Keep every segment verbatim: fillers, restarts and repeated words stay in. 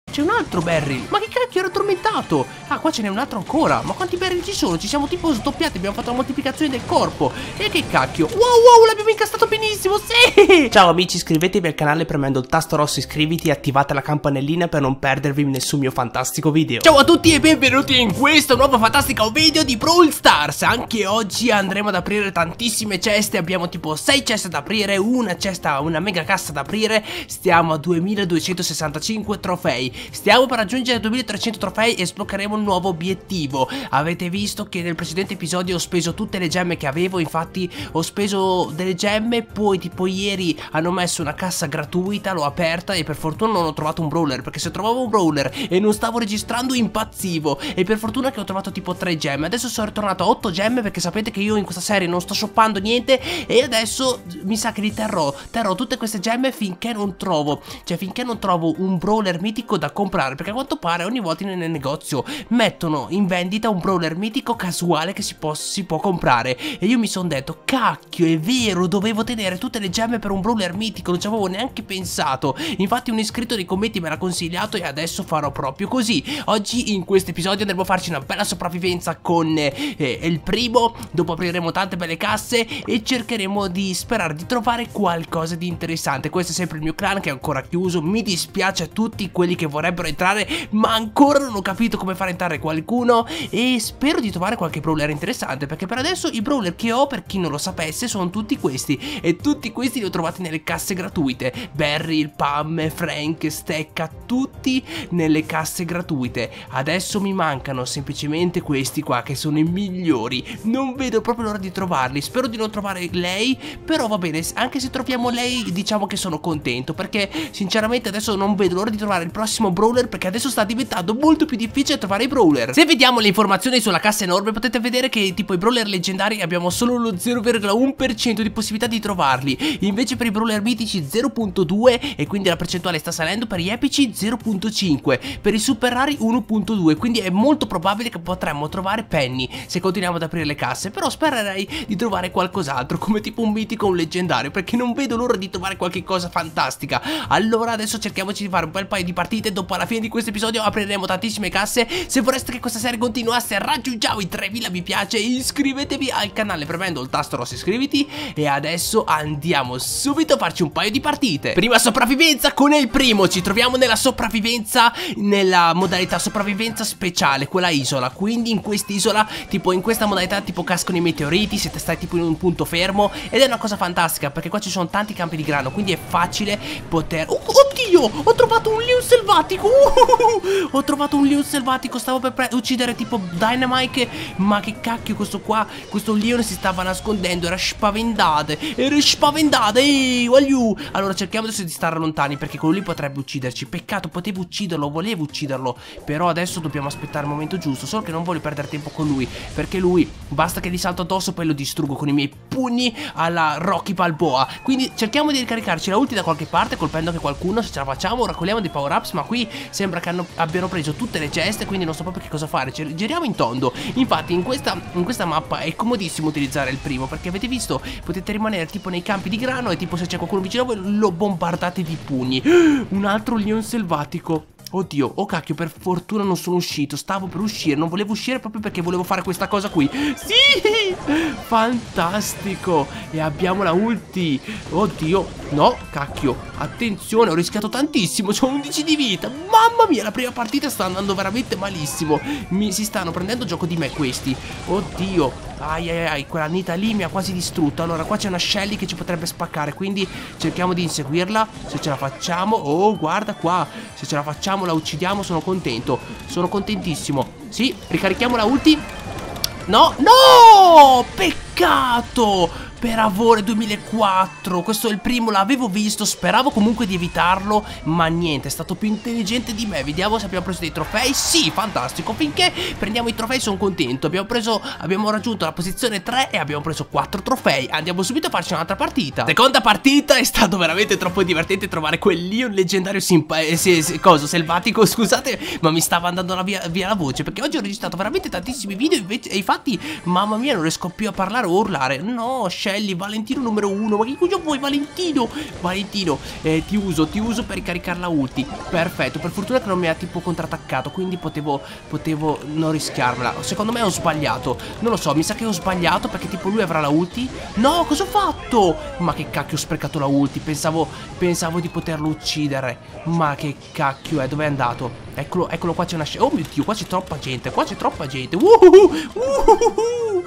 C'è un altro barrel. Ma che cacchio, ero addormentato. Ah, qua ce n'è un altro ancora. Ma quanti barrel ci sono? Ci siamo tipo sdoppiati. Abbiamo fatto la moltiplicazione del corpo. E che cacchio. Wow, wow, l'abbiamo incastrato benissimo. Sì. Ciao amici, iscrivetevi al canale premendo il tasto rosso iscriviti e attivate la campanellina per non perdervi nessun mio fantastico video. Ciao a tutti e benvenuti in questo nuovo fantastico video di Brawl Stars. Anche oggi andremo ad aprire tantissime ceste. Abbiamo tipo sei ceste da aprire, una cesta, una mega cassa da aprire. Stiamo a duemiladuecentosessantacinque trofei. Stiamo per raggiungere duemilatrecento trofei e sbloccheremo un nuovo obiettivo. Avete visto che nel precedente episodio ho speso tutte le gemme che avevo. Infatti ho speso delle gemme. Poi tipo ieri hanno messo una cassa gratuita, l'ho aperta e per fortuna non ho trovato un brawler, perché se trovavo un brawler e non stavo registrando impazzivo. E per fortuna che ho trovato tipo tre gemme. Adesso sono ritornato a otto gemme, perché sapete che io in questa serie non sto shoppando niente. E adesso mi sa che li terrò Terrò tutte queste gemme finché non trovo Cioè finché non trovo un brawler mitico da comprare, perché a quanto pare ogni volta nel negozio mettono in vendita un brawler mitico casuale che si può, si può comprare. E io mi sono detto, cacchio, è vero, dovevo tenere tutte le gemme per un brawler mitico, non ci avevo neanche pensato. Infatti un iscritto nei commenti me l'ha consigliato e adesso farò proprio così. Oggi in questo episodio andremo a farci una bella sopravvivenza con eh, il primo. Dopo apriremo tante belle casse e cercheremo di sperare di trovare qualcosa di interessante. Questo è sempre il mio clan che è ancora chiuso. Mi dispiace a tutti quelli che vorrebbero entrare, ma ancora non ho capito come fare entrare qualcuno. E spero di trovare qualche brawler interessante, perché per adesso i brawler che ho, per chi non lo sapesse, sono tutti questi. E tutti questi li ho trovati nelle casse gratuite. Barry, Pam, Frank, Stecca, tutti nelle casse gratuite. Adesso mi mancano semplicemente questi qua, che sono i migliori. Non vedo proprio l'ora di trovarli. Spero di non trovare lei, però va bene, anche se troviamo lei diciamo che sono contento, perché sinceramente adesso non vedo l'ora di trovare il prossimo brawler, perché adesso sta diventando molto più difficile trovare i brawler. Se vediamo le informazioni sulla cassa enorme potete vedere che tipo i brawler leggendari abbiamo solo lo zero virgola uno per cento di possibilità di trovarli, invece per i brawler mitici zero virgola due, e quindi la percentuale sta salendo. Per gli epici zero virgola cinque, per i super rari uno virgola due, quindi è molto probabile che potremmo trovare Penny se continuiamo ad aprire le casse. Però spererei di trovare qualcos'altro, come tipo un mitico o un leggendario, perché non vedo l'ora di trovare qualche cosa fantastica. Allora adesso cerchiamoci di fare un bel paio di partite. Dopo alla fine di questo episodio apriremo tantissime casse. Se vorreste che questa serie continuasse, raggiungiamo i tremila mi piace, iscrivetevi al canale premendo il tasto rosso iscriviti. E adesso andiamo subito a farci un paio di partite. Prima sopravvivenza con il primo. Ci troviamo nella sopravvivenza, nella modalità sopravvivenza speciale, quella isola. Quindi in quest'isola, tipo in questa modalità, tipo cascano i meteoriti, siete stai tipo in un punto fermo. Ed è una cosa fantastica, perché qua ci sono tanti campi di grano, quindi è facile poter... Oh, oddio, ho trovato un leon selvatico. uh, Ho trovato un leon selvatico. Stavo per uccidere tipo Dynamite, ma che cacchio, questo qua, questo leon si stava nascondendo. Era spaventato, era spaventato. Ehi, voglio. Allora cerchiamo adesso di stare lontani, perché quello lì potrebbe ucciderci. Peccato, potevo ucciderlo, volevo ucciderlo, però adesso dobbiamo aspettare il momento giusto. Solo che non voglio perdere tempo con lui, perché lui basta che gli salto addosso, poi lo distruggo con i miei pugni alla Rocky Balboa. Quindi cerchiamo di ricaricarci la ulti da qualche parte, colpendo anche qualcuno. Se ce la facciamo raccogliamo dei power ups, ma qui sembra che hanno, abbiano preso tutte le ceste, quindi non so proprio che cosa fare. Ci giriamo in tondo. Infatti in questa, in questa mappa è comodissimo utilizzare il primo, perché avete visto, potete rimanere tipo nei campi di grano e tipo se c'è qualcuno vicino a voi lo bombardate di pugni. Un altro leon selvatico. Oddio, oh cacchio, per fortuna non sono uscito. Stavo per uscire, non volevo uscire proprio perché volevo fare questa cosa qui. Sì, fantastico. E abbiamo la ulti. Oddio, no, cacchio, attenzione, ho rischiato tantissimo. C'ho undici di vita, mamma mia, la prima partita sta andando veramente malissimo. Mi si stanno prendendo gioco di me questi. Oddio, ai ai ai, quella Nita lì mi ha quasi distrutto. Allora qua c'è una Shelly che ci potrebbe spaccare, quindi cerchiamo di inseguirla. Se ce la facciamo, oh guarda qua, se ce la facciamo la uccidiamo, sono contento, sono contentissimo. Sì, ricarichiamo la ulti. No, no, peccato. Per Avore duemilaquattro, questo è il primo, l'avevo visto, speravo comunque di evitarlo, ma niente, è stato più intelligente di me. Vediamo se abbiamo preso dei trofei. Sì, fantastico, finché prendiamo i trofei sono contento. Abbiamo preso, abbiamo raggiunto la posizione tre e abbiamo preso quattro trofei. Andiamo subito a farci un'altra partita. Seconda partita, è stato veramente troppo divertente trovare quel leon leggendario simpa eh, se, se, coso, selvatico, scusate, ma mi stava andando la via, via la voce, perché oggi ho registrato veramente tantissimi video invece, e infatti, mamma mia, non riesco più a parlare o urlare. No, Shelly, Valentino numero uno. Ma che cosa vuoi, Valentino? Valentino, eh, ti uso, ti uso per ricaricare la ulti. Perfetto, per fortuna che non mi ha tipo contrattaccato, quindi potevo, potevo non rischiarmela. Secondo me ho sbagliato, non lo so, mi sa che ho sbagliato perché tipo lui avrà la ulti. No, cosa ho fatto? Ma che cacchio, ho sprecato la ulti, pensavo, pensavo di poterlo uccidere. Ma che cacchio è, dove è andato? Eccolo, eccolo qua, c'è una scena. Oh mio Dio, qua c'è troppa gente, qua c'è troppa gente. Uhuhu, uhuhu,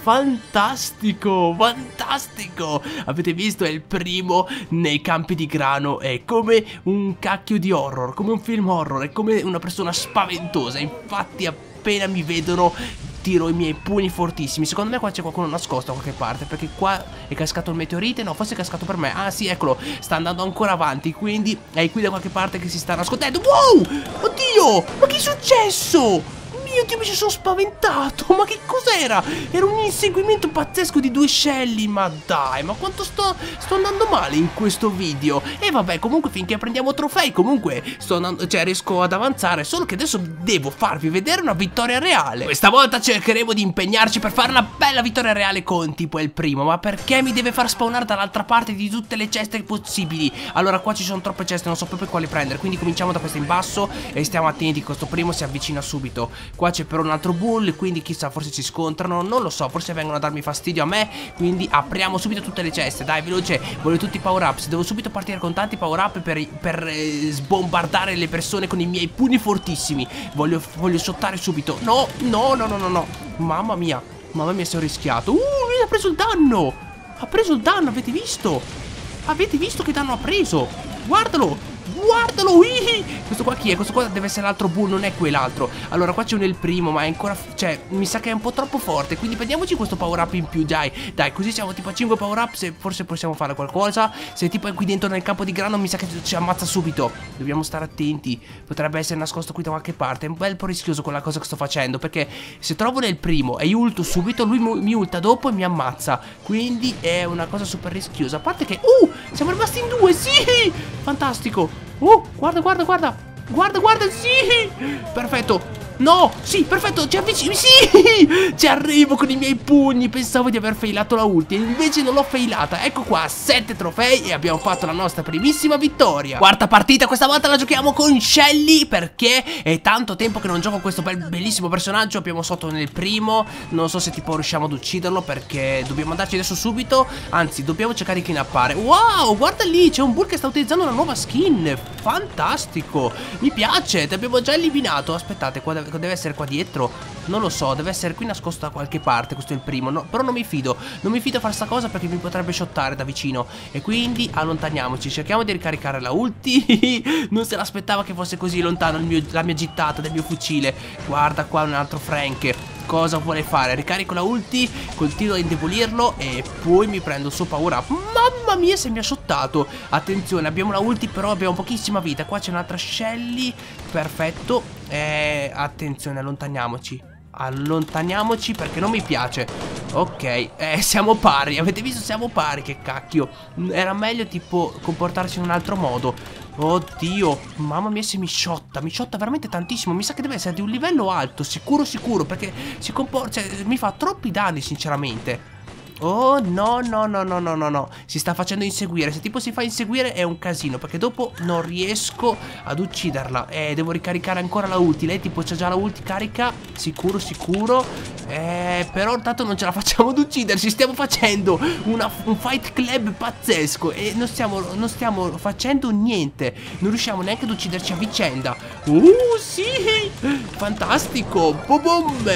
fantastico, fantastico. Avete visto? È il primo nei campi di grano. È come un cacchio di horror, come un film horror. È come una persona spaventosa. Infatti appena mi vedono tiro i miei pugni fortissimi. Secondo me qua c'è qualcuno nascosto da qualche parte, perché qua è cascato il meteorite. No, forse è cascato per me. Ah sì, eccolo, sta andando ancora avanti, quindi è qui da qualche parte che si sta nascondendo. Wow, oddio, ma che è successo? Mio Dio, mi ci sono spaventato. Ma che cos'era? Era un inseguimento pazzesco di due Shelly. Ma dai, ma quanto sto, sto andando male in questo video. E vabbè, comunque finché prendiamo trofei, comunque sto andando, cioè riesco ad avanzare. Solo che adesso devo farvi vedere una vittoria reale. Questa volta cercheremo di impegnarci per fare una bella vittoria reale con tipo il primo. Ma perché mi deve far spawnare dall'altra parte di tutte le ceste possibili? Allora qua ci sono troppe ceste, non so proprio quali prendere. Quindi cominciamo da questa in basso e stiamo attenti, questo primo si avvicina subito. Qua c'è però un altro bull, quindi chissà, forse si scontrano, non lo so, forse vengono a darmi fastidio a me. Quindi apriamo subito tutte le ceste, dai, veloce, voglio tutti i power ups. Devo subito partire con tanti power up per, per eh, sbombardare le persone con i miei pugni fortissimi. Voglio, voglio shottare subito. No, no, no, no, no, no. Mamma mia, mamma mia, se ho rischiato. Uh, lui ha preso il danno. Ha preso il danno, avete visto? Avete visto che danno ha preso? Guardalo. Guardalo, Ihi. Questo qua chi è? Questo qua deve essere l'altro bull, non è quell'altro. Allora qua c'è un il primo, ma è ancora, cioè mi sa che è un po' troppo forte. Quindi prendiamoci questo power up in più, dai. Dai, così siamo tipo a cinque power up. Se forse possiamo fare qualcosa. Se tipo è qui dentro nel campo di grano, mi sa che ci ammazza subito. Dobbiamo stare attenti. Potrebbe essere nascosto qui da qualche parte. È un bel po' rischioso quella cosa che sto facendo, perché se trovo nel primo e ulto subito, lui mi ulta dopo e mi ammazza. Quindi è una cosa super rischiosa. A parte che, uh, siamo rimasti in due, sì. Fantastico. Uh, guarda, guarda, guarda. Guarda, guarda, sì. Perfetto. No, sì, perfetto, ci avvicino, sì. Ci arrivo con i miei pugni. Pensavo di aver failato la ulti, invece non l'ho failata. Ecco qua, sette trofei e abbiamo fatto la nostra primissima vittoria. Quarta partita, questa volta la giochiamo con Shelly, perché è tanto tempo che non gioco questo bel, bellissimo personaggio. Abbiamo sotto nel primo. Non so se tipo riusciamo ad ucciderlo, perché dobbiamo andarci adesso subito. Anzi, dobbiamo cercare di cleanappare. Wow, guarda lì, c'è un bull che sta utilizzando una nuova skin. Fantastico, mi piace, ti abbiamo già eliminato. Aspettate, qua deve essere qua dietro. Non lo so, deve essere qui nascosto da qualche parte. Questo è il primo, no, però non mi fido. Non mi fido a fare sta cosa perché mi potrebbe shottare da vicino. E quindi allontaniamoci, cerchiamo di ricaricare la ulti. Non se l'aspettava che fosse così lontano il mio, la mia gittata del mio fucile. Guarda qua un altro Frank. Cosa vuole fare? Ricarico la ulti, continuo a indebolirlo e poi mi prendo il suo power up. Mamma mia, se mi ha shottato. Attenzione, abbiamo la ulti, però abbiamo pochissima vita. Qua c'è un'altra Shelly. Perfetto. Eh, attenzione, allontaniamoci. Allontaniamoci perché non mi piace. Ok, eh, siamo pari. Avete visto? Siamo pari, che cacchio. Era meglio tipo comportarsi in un altro modo. Oddio, mamma mia, se mi sciotta. Mi sciotta veramente tantissimo. Mi sa che deve essere di un livello alto, sicuro sicuro, perché si comporta, cioè, mi fa troppi danni sinceramente. Oh no no no no no no no. Si sta facendo inseguire. Se tipo si fa inseguire è un casino, perché dopo non riesco ad ucciderla. Eh, devo ricaricare ancora la ulti. Lei tipo c'ha già la ulti carica. Sicuro sicuro. Eh, però intanto non ce la facciamo ad ucciderci. Stiamo facendo una, un fight club pazzesco e non stiamo, non stiamo facendo niente. Non riusciamo neanche ad ucciderci a vicenda. Uh sì, fantastico. Bom.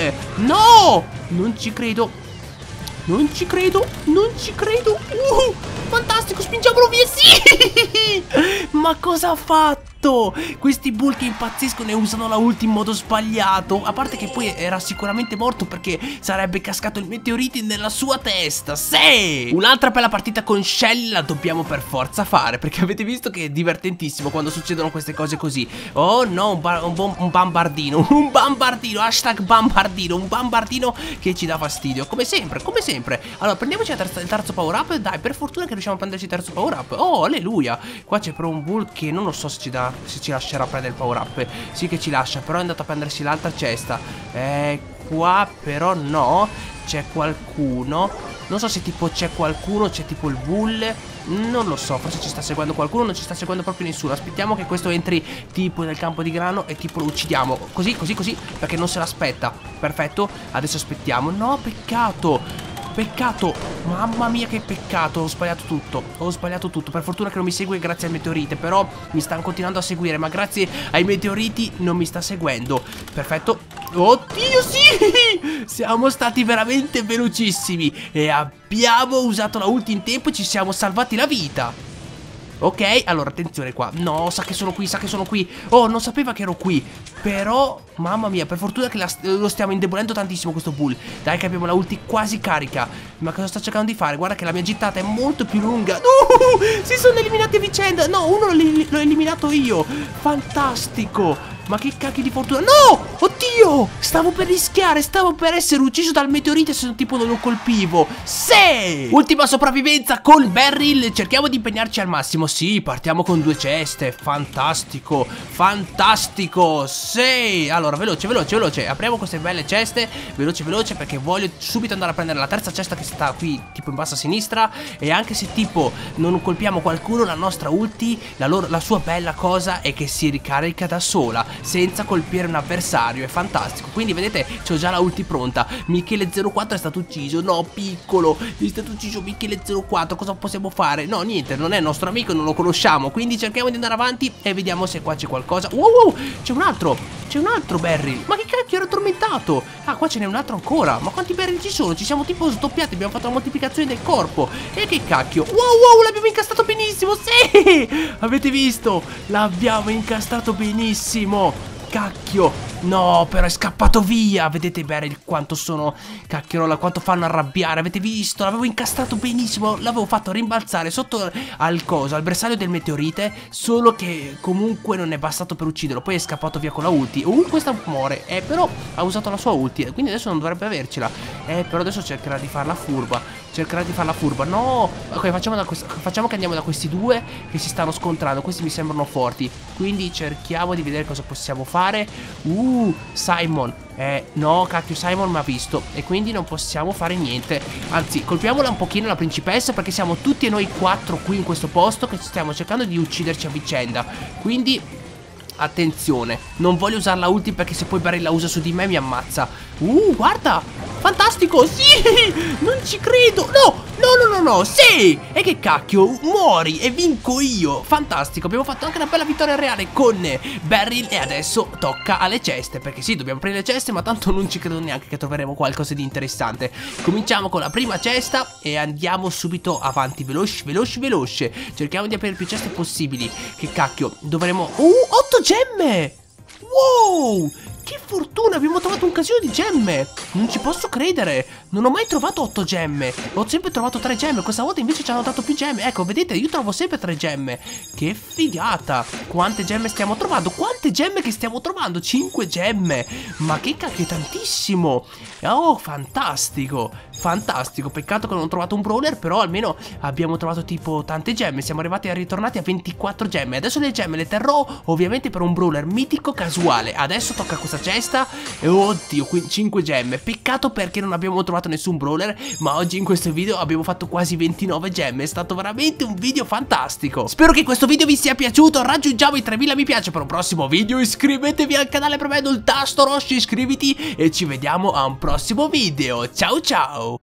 No, non ci credo. Non ci credo, non ci credo. Uh, fantastico, spingiamolo via, sì. Ma cosa ha fatto? Questi bull che impazziscono e usano la ulti in modo sbagliato. A parte che poi era sicuramente morto perché sarebbe cascato il meteorite nella sua testa. Sì. Un'altra bella partita con Shelly la dobbiamo per forza fare, perché avete visto che è divertentissimo quando succedono queste cose così. Oh no, un, un, un bambardino. Un bambardino, hashtag bambardino. Un bambardino che ci dà fastidio. Come sempre, come sempre. Allora prendiamoci la terza, il terzo power up. Dai, per fortuna che riusciamo a prenderci il terzo power up. Oh, alleluia. Qua c'è però un bull che non lo so se ci dà lascerà, se ci lascerà prendere il power up. Sì che ci lascia, però è andato a prendersi l'altra cesta. Eh, qua però no, c'è qualcuno. Non so se tipo c'è qualcuno, c'è tipo il bull. Non lo so, forse ci sta seguendo qualcuno, non ci sta seguendo proprio nessuno. Aspettiamo che questo entri tipo nel campo di grano e tipo lo uccidiamo. Così, così, così, perché non se l'aspetta. Perfetto, adesso aspettiamo. No, peccato. Peccato, mamma mia che peccato. Ho sbagliato tutto, ho sbagliato tutto. Per fortuna che non mi segue grazie al meteorite. Però mi stanno continuando a seguire, ma grazie ai meteoriti non mi sta seguendo. Perfetto. Oddio sì, siamo stati veramente velocissimi e abbiamo usato la ulti in tempo e ci siamo salvati la vita. Ok, allora attenzione qua. No, sa che sono qui, sa che sono qui. Oh, non sapeva che ero qui. Però, mamma mia, per fortuna che la, lo stiamo indebolendo tantissimo questo bull. Dai che abbiamo la ulti quasi carica. Ma cosa sta cercando di fare? Guarda che la mia gittata è molto più lunga. Uh, si sono eliminati a vicenda. No, uno l'ho eliminato io. Fantastico. Ma che cacchio di fortuna. No, oddio, stavo per rischiare. Stavo per essere ucciso dal meteorite se tipo non lo colpivo. Sì. Ultima sopravvivenza col barrel. Cerchiamo di impegnarci al massimo. Sì, partiamo con due ceste. Fantastico, fantastico. Sì. Allora, veloce, veloce, veloce. Apriamo queste belle ceste. Veloce, veloce, perché voglio subito andare a prendere la terza cesta che sta qui tipo in basso a sinistra. E anche se tipo non colpiamo qualcuno, la nostra ulti, la, loro, la sua bella cosa è che si ricarica da sola senza colpire un avversario. È fantastico. Quindi vedete, c'ho già la ulti pronta. Michele zero quattro è stato ucciso. No, piccolo, è stato ucciso Michele zero quattro. Cosa possiamo fare? No, niente, non è il nostro amico, non lo conosciamo. Quindi cerchiamo di andare avanti e vediamo se qua c'è qualcosa. Wow, wow, c'è un altro. C'è un altro barrel. Ma che cacchio, ero addormentato. Ah, qua ce n'è un altro ancora. Ma quanti barrel ci sono? Ci siamo tipo sdoppiati. Abbiamo fatto la moltiplicazione del corpo. E che cacchio. Wow, wow, l'abbiamo incastrato benissimo. Sì, avete visto? L'abbiamo incastrato benissimo. Cacchio. No, però è scappato via. Vedete bene quanto sono cacchierola, quanto fanno arrabbiare. Avete visto? L'avevo incastrato benissimo. L'avevo fatto rimbalzare sotto al coso, al bersaglio del meteorite. Solo che comunque non è bastato per ucciderlo. Poi è scappato via con la ulti. Uh, questa muore. Eh, però ha usato la sua ulti, quindi adesso non dovrebbe avercela. Eh, però adesso cercherà di farla furba. Cercherà di farla furba. No. Ok, facciamo, da facciamo che andiamo da questi due che si stanno scontrando. Questi mi sembrano forti. Quindi cerchiamo di vedere cosa possiamo fare. Uh, Simon. Eh, no, cacchio, Simon mi ha visto. E quindi non possiamo fare niente. Anzi, colpiamola un pochino la principessa, perché siamo tutti e noi quattro qui in questo posto che stiamo cercando di ucciderci a vicenda. Quindi attenzione, non voglio usare la ulti, perché se poi Barry la usa su di me mi ammazza. Uh, guarda, fantastico, sì, non ci credo. No, no, no, no, no, sì. E che cacchio, muori e vinco io. Fantastico, abbiamo fatto anche una bella vittoria reale con Barry. E adesso tocca alle ceste, perché sì, dobbiamo prendere le ceste, ma tanto non ci credo neanche che troveremo qualcosa di interessante. Cominciamo con la prima cesta e andiamo subito avanti, veloci, veloci, veloce. Cerchiamo di aprire più ceste possibili. Che cacchio, dovremo... Uh, otto gemme. Wow, che fortuna, abbiamo trovato un casino di gemme. Non ci posso credere. Non ho mai trovato otto gemme. Ho sempre trovato tre gemme. Questa volta invece ci hanno dato più gemme. Ecco, vedete, io trovo sempre tre gemme. Che figata. Quante gemme stiamo trovando? Quante gemme che stiamo trovando? cinque gemme. Ma che cacchio, è tantissimo. Oh, fantastico. Fantastico. Peccato che non ho trovato un brawler, però almeno abbiamo trovato tipo tante gemme. Siamo arrivati e ritornati a ventiquattro gemme. Adesso le gemme le terrò ovviamente per un brawler mitico casuale. Adesso tocca questa cesta. E oddio, qui cinque gemme. Peccato perché non abbiamo trovato nessun brawler, ma oggi in questo video abbiamo fatto quasi ventinove gemme. È stato veramente un video fantastico. Spero che questo video vi sia piaciuto. Raggiungiamo i tremila mi piace per un prossimo video. Iscrivetevi al canale premendo il tasto rosso iscriviti e ci vediamo a un prossimo video. Ciao ciao.